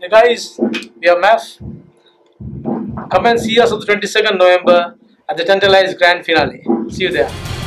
Hey guys, we are MAF. Come and see us on the 22nd November at the Tantalize Grand Finale. See you there.